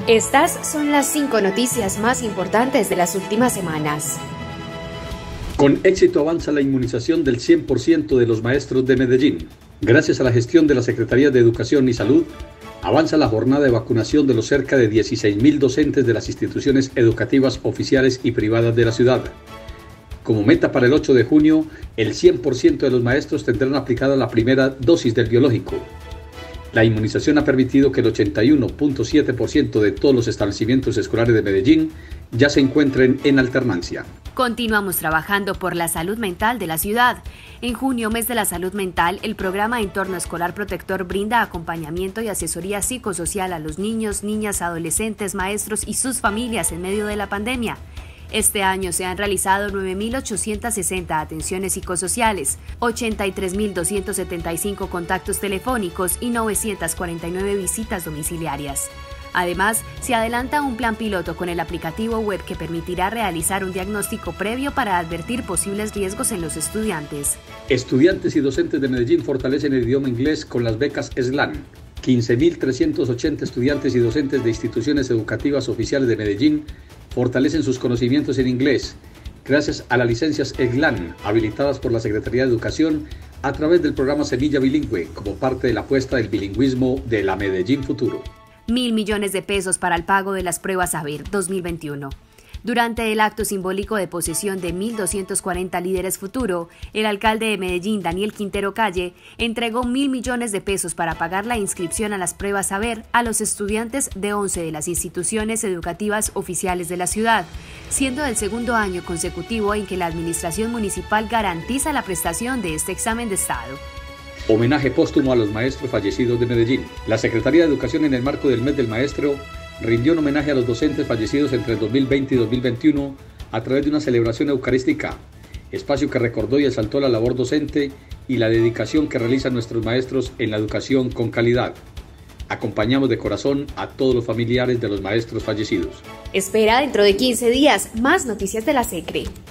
Estas son las 5 noticias más importantes de las últimas semanas. Con éxito avanza la inmunización del 100% de los maestros de Medellín. Gracias a la gestión de la Secretaría de Educación y Salud, avanza la jornada de vacunación de los cerca de 16.000 docentes de las instituciones educativas oficiales y privadas de la ciudad. Como meta para el 8 de junio, el 100% de los maestros tendrán aplicada la primera dosis del biológico. La inmunización ha permitido que el 81.7% de todos los establecimientos escolares de Medellín ya se encuentren en alternancia. Continuamos trabajando por la salud mental de la ciudad. En junio, mes de la salud mental, el programa Entorno Escolar Protector brinda acompañamiento y asesoría psicosocial a los niños, niñas, adolescentes, maestros y sus familias en medio de la pandemia. Este año se han realizado 9.860 atenciones psicosociales, 83.275 contactos telefónicos y 949 visitas domiciliarias. Además, se adelanta un plan piloto con el aplicativo web que permitirá realizar un diagnóstico previo para advertir posibles riesgos en los estudiantes. Estudiantes y docentes de Medellín fortalecen el idioma inglés con las becas SLAN. 15.380 estudiantes y docentes de instituciones educativas oficiales de Medellín fortalecen sus conocimientos en inglés gracias a las licencias SLAN habilitadas por la Secretaría de Educación a través del programa Semilla Bilingüe como parte de la apuesta del bilingüismo de la Medellín Futuro. 1.000 millones de pesos para el pago de las pruebas Saber 2021. Durante el acto simbólico de posesión de 1.240 líderes futuro, el alcalde de Medellín, Daniel Quintero Calle, entregó 1.000 millones de pesos para pagar la inscripción a las pruebas Saber a los estudiantes de 11 de las instituciones educativas oficiales de la ciudad, siendo el segundo año consecutivo en que la administración municipal garantiza la prestación de este examen de estado. Homenaje póstumo a los maestros fallecidos de Medellín. La Secretaría de Educación, en el marco del Mes del Maestro, rindió un homenaje a los docentes fallecidos entre el 2020 y 2021 a través de una celebración eucarística, espacio que recordó y exaltó la labor docente y la dedicación que realizan nuestros maestros en la educación con calidad. Acompañamos de corazón a todos los familiares de los maestros fallecidos. Espera dentro de 15 días más noticias de la SECRE.